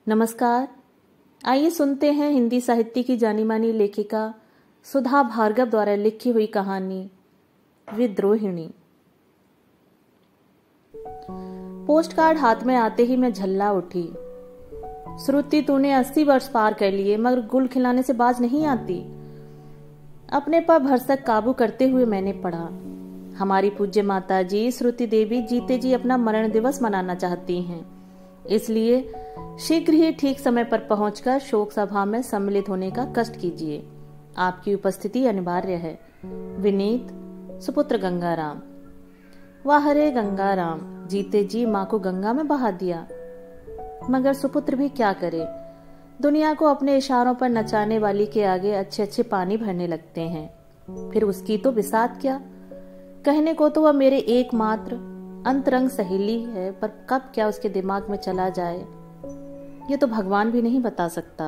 नमस्कार। आइए सुनते हैं हिंदी साहित्य की जानी मानी लेखिका सुधा भार्गव द्वारा लिखी हुई कहानी विद्रोहिणी। पोस्टकार्ड हाथ में आते ही मैं झल्ला उठी। श्रुति, तूने 80 वर्ष पार कर लिए मगर गुल खिलाने से बाज नहीं आती। अपने पर भरसक काबू करते हुए मैंने पढ़ा, हमारी पूज्य माता जी श्रुति देवी जीते जी अपना मरण दिवस मनाना चाहती हैं, इसलिए शीघ्र ही ठीक समय पर पहुंचकर शोक सभा में सम्मिलित होने का कष्ट कीजिए। आपकी उपस्थिति अनिवार्य है। विनीत, सुपुत्र गंगाराम। वाह रे गंगाराम, जीते जी माँ को गंगा में बहा दिया। मगर सुपुत्र भी क्या करे, दुनिया को अपने इशारों पर नचाने वाली के आगे अच्छे अच्छे पानी भरने लगते हैं। फिर उसकी तो बिसात क्या, कहने को तो वह मेरे एकमात्र अंतरंग सहेली है, पर कब क्या उसके दिमाग में चला जाए ये तो भगवान भी नहीं बता सकता।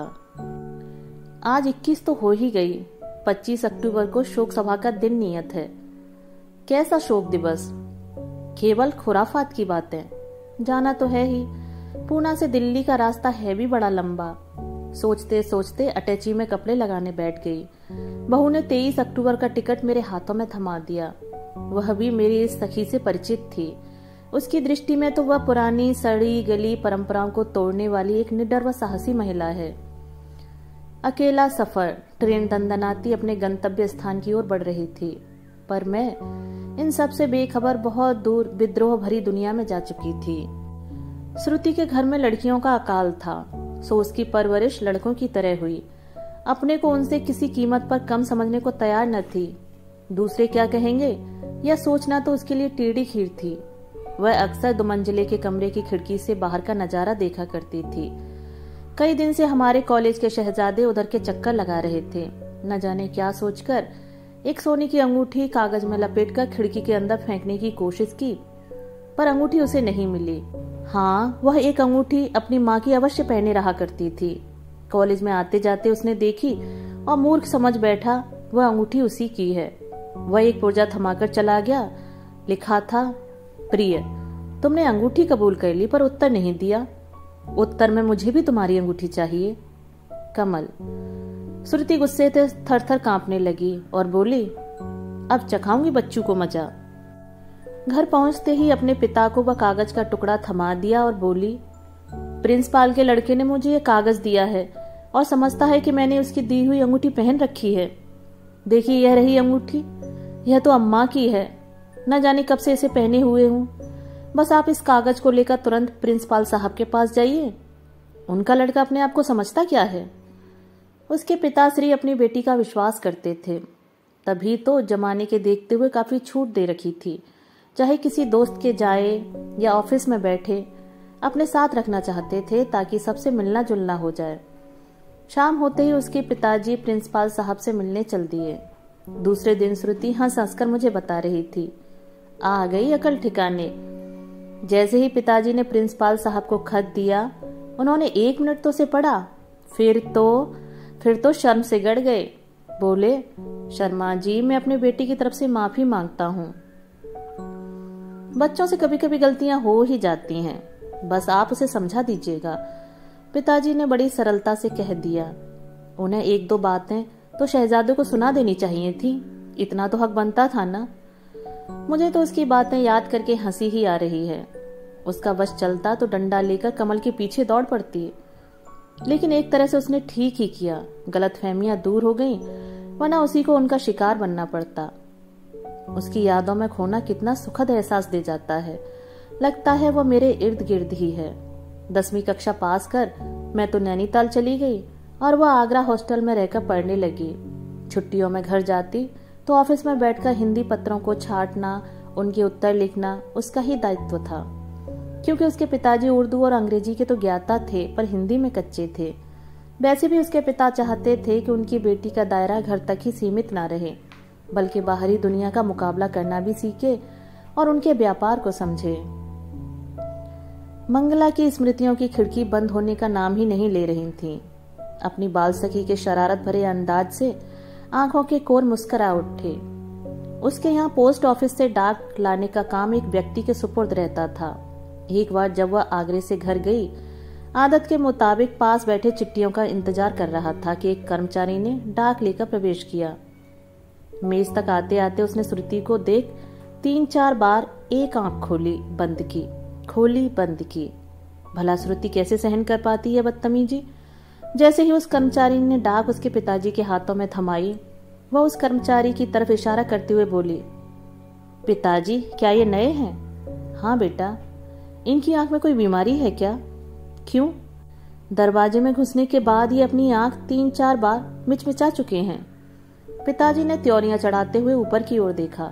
आज 21 तो हो ही गई, 25 अक्टूबर को शोक सभा का दिन नियत है। कैसा शोक दिवस, केवल खुराफात की बातें। जाना तो है ही, पूना से दिल्ली का रास्ता है भी बड़ा लंबा। सोचते सोचते अटैची में कपड़े लगाने बैठ गई। बहू ने 23 अक्टूबर का टिकट मेरे हाथों में थमा दिया। वह भी मेरी इस सखी से परिचित थी। उसकी दृष्टि में तो वह पुरानी सड़ी गली परंपराओं को तोड़ने वाली एक निडर व साहसी महिला है। अकेला सफर, ट्रेन दंदनाती अपने गंतव्य स्थान की ओर बढ़ रही थी, पर मैं इन सब से बेखबर बहुत दूर विद्रोह भरी दुनिया में जा चुकी थी। श्रुति के घर में लड़कियों का अकाल था, सो उसकी परवरिश लड़कों की तरह हुई। अपने को उनसे किसी कीमत पर कम समझने को तैयार न थी। दूसरे क्या कहेंगे यह सोचना तो उसके लिए टेढ़ी खीर थी। वह अक्सर 2 मंजिले के कमरे की खिड़की से बाहर का नजारा देखा करती थी। कई दिन से हमारे कॉलेज के शहजादे उधर के चक्कर लगा रहे थे। न जाने क्या सोचकर एक सोने की अंगूठी कागज में लपेटकर खिड़की के अंदर फेंकने की कोशिश की, पर अंगूठी उसे नहीं मिली। हाँ, वह एक अंगूठी अपनी माँ की अवश्य पहने रहा करती थी। कॉलेज में आते जाते उसने देखी और मूर्ख समझ बैठा वह अंगूठी उसी की है। वह एक पुर्जा थमाकर चला गया। लिखा था, प्रिय, तुमने अंगूठी कबूल कर ली पर उत्तर नहीं दिया। उत्तर में मुझे भी तुम्हारी अंगूठी चाहिए। कमल। श्रुति गुस्से से थर-थर कांपने लगी और बोली, अब चखाऊंगी बच्चों को मजा। घर पहुंचते ही अपने पिता को वह कागज का टुकड़ा थमा दिया और बोली, प्रिंसिपाल के लड़के ने मुझे यह कागज दिया है और समझता है कि मैंने उसकी दी हुई अंगूठी पहन रखी है। देखिए, यह रही अंगूठी, यह तो अम्मा की है। न जाने कब से इसे पहने हुए हूं। बस आप इस कागज को लेकर तुरंत प्रिंसिपाल साहब के पास जाइए। उनका लड़का अपने आप को समझता क्या है। उसके पिताश्री अपनी बेटी का विश्वास करते थे, तभी तो जमाने के देखते हुए काफी छूट दे रखी थी। चाहे किसी दोस्त के जाए या ऑफिस में बैठे, अपने साथ रखना चाहते थे ताकि सबसे मिलना जुलना हो जाए। शाम होते ही उसके पिताजी प्रिंसिपाल साहब से मिलने चल दिए। दूसरे दिन श्रुति हंस हंसकर मुझे बता रही थी, आ गई अकल ठिकाने। जैसे ही पिताजी ने प्रिंसिपाल साहब को खत दिया, उन्होंने 1 मिनट तो उसे पढ़ा, फिर तो शर्म से गड़ गए। बोले, शर्मा जी, मैं अपनी बेटी की तरफ से माफी मांगता हूँ। बच्चों से कभी कभी गलतियां हो ही जाती हैं, बस आप उसे समझा दीजिएगा। पिताजी ने बड़ी सरलता से कह दिया। उन्हें 1-2 बातें तो शहजादे को सुना देनी चाहिए थी, इतना तो हक बनता था ना। मुझे तो उसकी बातें याद करके हंसी ही आ रही है। उसका वश चलता तो डंडा लेकर कमल के पीछे दौड़ पड़ती, लेकिन एक तरह से उसने ठीक ही किया। गलतफहमियां दूर हो गईं, वरना उसी को उनका शिकार बनना पड़ता। उसकी यादों में खोना कितना सुखद एहसास दे जाता है। लगता है वो मेरे इर्द गिर्द ही है। 10वीं कक्षा पास कर मैं तो नैनीताल चली गई और वह आगरा हॉस्टल में रहकर पढ़ने लगी। छुट्टियों में घर जाती तो ऑफिस में बैठकर हिंदी पत्रों को छांटना, उनके उत्तर लिखना उसका ही दायित्व था। क्योंकि उसके पिताजी उर्दू और अंग्रेजी के तो ज्ञाता थे, पर हिंदी में कच्चे थे। वैसे भी उसके पिता चाहते थे कि उनकी बेटी का दायरा घर तक ही सीमित ना रहे, बल्कि बाहरी दुनिया का मुकाबला करना भी सीखे और उनके व्यापार को समझे। मंगला की स्मृतियों की खिड़की बंद होने का नाम ही नहीं ले रही थी। अपनी बाल सखी के शरारत भरे अंदाज से आंखों के कोर मुस्कुरा उठे। उसके यहाँ पोस्ट ऑफिस से डाक लाने का काम एक व्यक्ति के सुपुर्द रहता था। एक बार जब वह आगरे से घर गई, आदत के मुताबिक पास बैठे चिट्ठियों का इंतजार कर रहा था कि एक कर्मचारी ने डाक लेकर प्रवेश किया। मेज तक आते आते उसने श्रुति को देख 3-4 बार एक आंख खोली बंद की। भला श्रुति कैसे सहन कर पाती है बदतमीजी। जैसे ही उस कर्मचारी ने डाक उसके पिताजी के हाथों में थमाई, वह उस कर्मचारी की तरफ इशारा करते हुए बोली, पिताजी क्या ये नए हैं? हाँ बेटा। इनकी आंख में कोई बीमारी है क्या? क्यों? दरवाजे में घुसने के बाद ही अपनी आंख 3-4 बार मिचमिचा चुके हैं। पिताजी ने त्योरियां चढ़ाते हुए ऊपर की ओर देखा।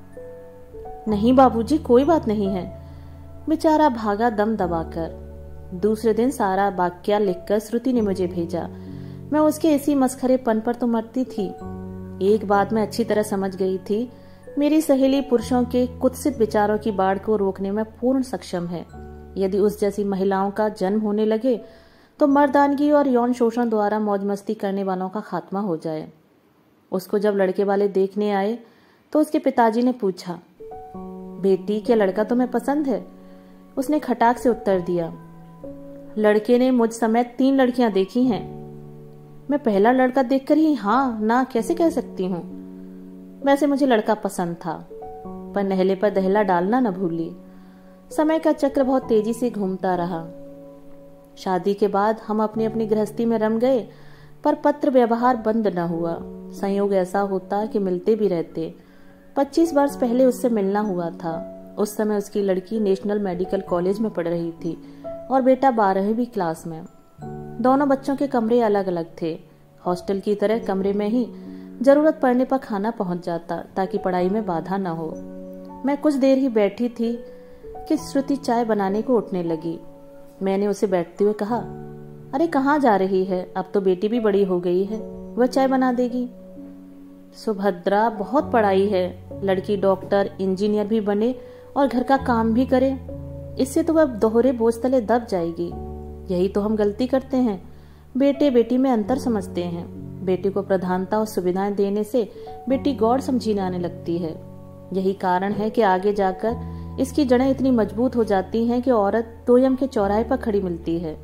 नहीं बाबूजी, कोई बात नहीं है। बेचारा भागा दम दबाकर। दूसरे दिन सारा वाक्या लिखकर श्रुति ने मुझे भेजा। मैं उसके इसी मस्खरेपन पर तो मरती थी। एक बात मैं अच्छी तरह समझ गई थी, मेरी सहेली पुरुषों के कुत्सित विचारों की बाढ़ को रोकने में पूर्ण सक्षम है। यदि उस जैसी महिलाओं का जन्म होने लगे तो मर्दानगी और यौन शोषण द्वारा मौज मस्ती करने वालों का खात्मा हो जाए। उसको जब लड़के वाले देखने आए तो उसके पिताजी ने पूछा, बेटी क्या लड़का तुम्हें पसंद है? उसने खटाक से उत्तर दिया, लड़के ने मुझ समेत 3 लड़कियां देखी हैं। मैं पहला लड़का देखकर ही हाँ ना कैसे कह सकती हूँ। वैसे मुझे लड़का पसंद था, पर नहले पर दहला डालना न भूली। समय का चक्र बहुत तेजी से घूमता रहा। शादी के बाद हम अपनी अपनी गृहस्थी में रम गए, पर पत्र व्यवहार बंद न हुआ। संयोग ऐसा होता कि मिलते भी रहते। 25 वर्ष पहले उससे मिलना हुआ था। उस समय उसकी लड़की नेशनल मेडिकल कॉलेज में पढ़ रही थी और बेटा 12वीं क्लास में। दोनों बच्चों के कमरे अलग अलग थे। हॉस्टल की तरह कमरे में ही जरूरत पड़ने पर खाना पहुंच जाता ताकि पढ़ाई में बाधा न हो। मैं कुछ देर ही बैठी थी कि श्रुति चाय बनाने को उठने लगी। मैंने उसे बैठते हुए कहा, अरे कहाँ जा रही है? अब तो बेटी भी बड़ी हो गई है, वह चाय बना देगी। सुभद्रा बहुत पढ़ाई है, लड़की डॉक्टर इंजीनियर भी बने और घर का काम भी करे, इससे तो वह दोहरे बोझ तले दब जाएगी। यही तो हम गलती करते हैं, बेटे बेटी में अंतर समझते हैं। बेटे को प्रधानता और सुविधाएं देने से बेटी गौर समझी आने लगती है। यही कारण है कि आगे जाकर इसकी जड़ें इतनी मजबूत हो जाती हैं कि औरत दोयम के चौराहे पर खड़ी मिलती है।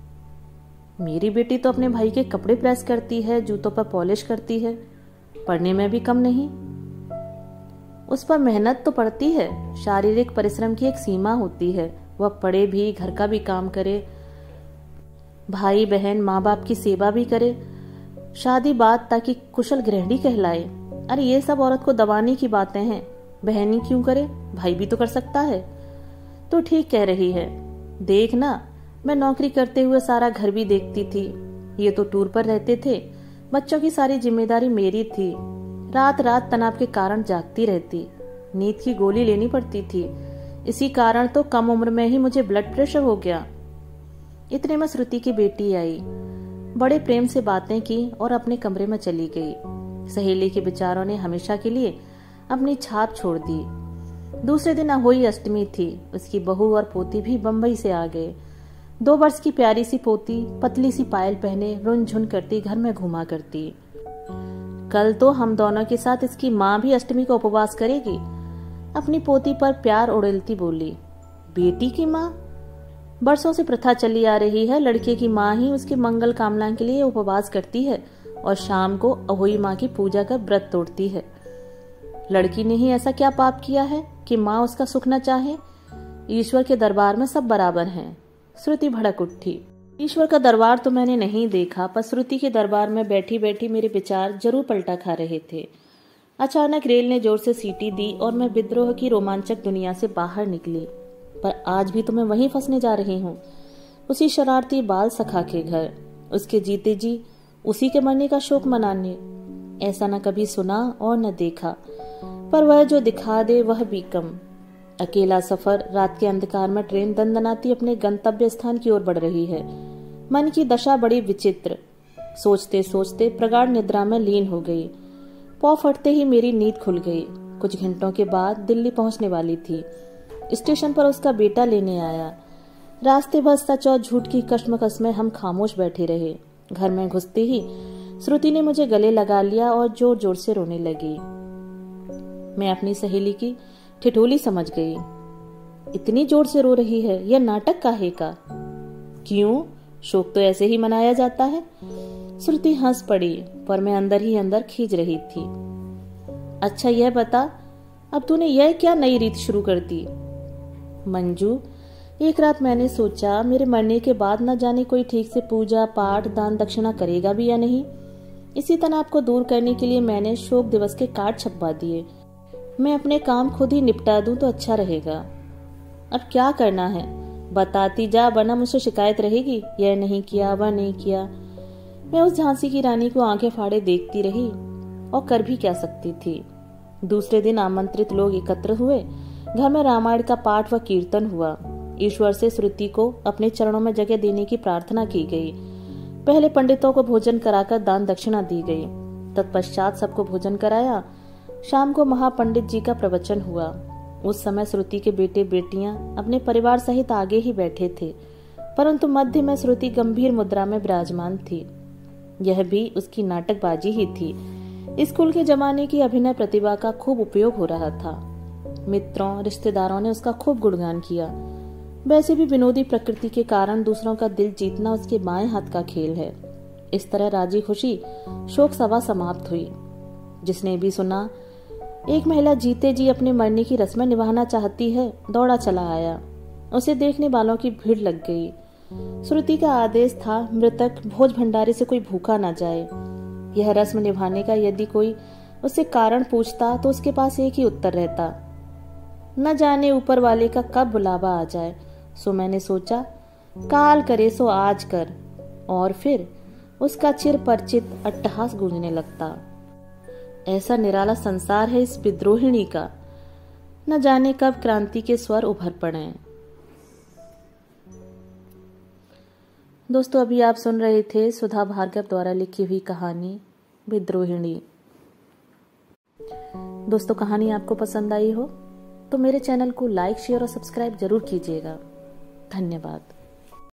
मेरी बेटी तो अपने भाई के कपड़े प्रेस करती है, जूतों पर पॉलिश करती है, पढ़ने में भी कम नहीं। उस पर मेहनत तो पड़ती है, शारीरिक परिश्रम की एक सीमा होती है। वह पढ़े भी, घर का भी काम करे, भाई बहन माँ बाप की सेवा भी करे, शादी बात ताकि कुशल गृहिणी कहलाए। अरे ये सब औरत को दबाने की बातें हैं। बहन ही क्यों करे, भाई भी तो कर सकता है। तो ठीक कह रही है। देख ना, मैं नौकरी करते हुए सारा घर भी देखती थी। ये तो टूर पर रहते थे, बच्चों की सारी जिम्मेदारी मेरी थी। रात रात तनाव के कारण जागती रहती, नींद की गोली लेनी पड़ती थी। इसी कारण तो कम उम्र में ही मुझे ब्लड प्रेशर हो गया। इतने में श्रुति की बेटी आई, बड़े प्रेम से बातें की और अपने कमरे में चली गई। सहेली के विचारों ने हमेशा के लिए अपनी छाप छोड़ दी। दूसरे दिन अहोई अष्टमी थी। उसकी बहू और पोती भी बंबई से आ गए। 2 वर्ष की प्यारी सी पोती पतली सी पायल पहने रुन झुन करती घर में घुमा करती। कल तो हम दोनों के साथ इसकी माँ भी अष्टमी का उपवास करेगी। अपनी पोती पर प्यार उड़ेलती बोली, बेटी की माँ? बरसों से प्रथा चली आ रही है, लड़के की माँ ही उसके मंगल कामना के लिए उपवास करती है और शाम को अहोई माँ की पूजा कर व्रत तोड़ती है। लड़की ने ही ऐसा क्या पाप किया है कि माँ उसका सुख न चाहे? ईश्वर के दरबार में सब बराबर हैं। श्रुति भड़क उठी। ईश्वर का दरबार तो मैंने नहीं देखा, पर श्रुति के दरबार में बैठी बैठी मेरे विचार जरूर पलटा खा रहे थे। अचानक रेल ने जोर से सीटी दी और मैं विद्रोह की रोमांचक दुनिया से बाहर निकली। पर आज भी तो मैं वहीं फंसने जा रही हूँ, उसी शरारती बाल सखा के घर, उसके जीते जी उसी के मरने का शोक मनाने। ऐसा न कभी सुना और न देखा, पर वह जो दिखा दे वह भी कम। अकेला सफर, रात के अंधकार में ट्रेन दंदनाती अपने गंतव्य स्थान की ओर बढ़ रही है। मन की दशा बड़ी विचित्र। सोचते सोचते प्रगाढ़ निद्रा में लीन हो गई। पौ फटते ही मेरी नींद खुल गई। कुछ घंटों के बाद दिल्ली पहुंचने वाली थी। स्टेशन पर उसका बेटा लेने आया। रास्ते भर सच और झूठ की कश्मकश में हम खामोश बैठे रहे। घर में घुसते ही श्रुति ने मुझे गले लगा लिया और जोर जोर से रोने लगी। मैं अपनी सहेली की ठिठोली समझ गई। इतनी जोर से रो रही है, यह नाटक काहे का? क्यों, शोक तो ऐसे ही मनाया जाता है। श्रुति हंस पड़ी, पर मैं अंदर ही अंदर खींच रही थी। अच्छा यह बता, अब तूने यह क्या नई रीत शुरू कर दी? मंजू, एक रात मैंने सोचा मेरे मरने के बाद न जाने कोई ठीक से पूजा पाठ दान दक्षिणा करेगा भी या नहीं। इसी तनाव को दूर करने के लिए मैंने शोक दिवस के कार्ड छपवा दिए। मैं अपने काम खुद ही निपटा दूं तो अच्छा रहेगा। अब क्या करना है बताती जा, वरना मुझसे शिकायत रहेगी, यह नहीं किया वह नहीं किया। मैं उस झांसी की रानी को आंखें फाड़े देखती रही और कर भी क्या सकती थी। दूसरे दिन आमंत्रित लोग एकत्र हुए। घर में रामायण का पाठ व कीर्तन हुआ। ईश्वर से श्रुति को अपने चरणों में जगह देने की प्रार्थना की गई। पहले पंडितों को भोजन कराकर दान दक्षिणा दी गई। तत्पश्चात सबको भोजन कराया। शाम को महापंडित जी का प्रवचन हुआ। उस समय श्रुति के बेटे बेटियां अपने परिवार सहित आगे ही बैठे थे, परंतु मध्य में श्रुति गंभीर मुद्रा में विराजमान थी। यह भी उसकी नाटकबाजी ही थी। स्कूल के जमाने की अभिनय प्रतिभा का खूब उपयोग हो रहा था। मित्रों रिश्तेदारों ने उसका खूब गुणगान किया। वैसे भी विनोदी प्रकृति के कारण दूसरों का दिल जीतना उसके बाएं हाथ का खेल है। इस तरह राजी खुशी शोक सभा समाप्त हुई। जिसने भी सुना, एक महिला जीते जी अपने मरने की रस्में निभाना चाहती है, दौड़ा चला आया। उसे देखने वालों की भीड़ लग गई। श्रुति का आदेश था मृतक भोज भंडारे से कोई भूखा न जाए। यह रस्म निभाने का यदि कोई उससे कारण पूछता तो उसके पास एक ही उत्तर रहता, न जाने ऊपर वाले का कब बुलावा आ जाए। सो मैंने सोचा, काल करे सो आज कर, और फिर उसका चिर परिचित अट्टहास गूंजने लगता। ऐसा निराला संसार है इस विद्रोहिणी का, न जाने कब क्रांति के स्वर उभर पड़े। दोस्तों, अभी आप सुन रहे थे सुधा भार्गव द्वारा लिखी हुई कहानी विद्रोहिणी। दोस्तों, कहानी आपको पसंद आई हो तो मेरे चैनल को लाइक शेयर और सब्सक्राइब जरूर कीजिएगा। धन्यवाद।